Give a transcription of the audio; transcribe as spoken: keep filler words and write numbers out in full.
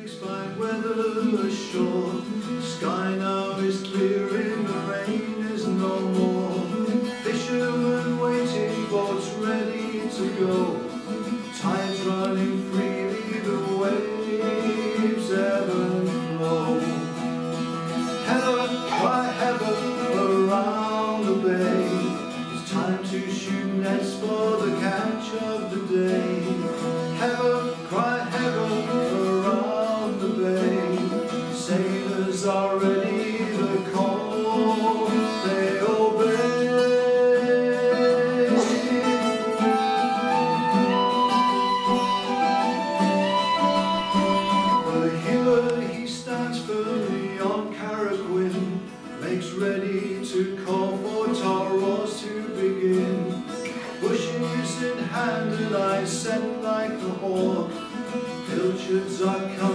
weeks fine weather ashore. Sky now is clearing, the rain is no more. Fishermen waiting, boats ready to go. Tides running freely, the waves ebb and flow. Heather, cry heather around the bay. It's time to shoot nets for the catch of the day. Heather, cry heather around the bay. Sailors are ready, the call they obey. The healer, he stands firmly on Carriquin, makes ready to call for Taros to begin. Bushes in hand and eyes set like the hawk, pilchards are coming.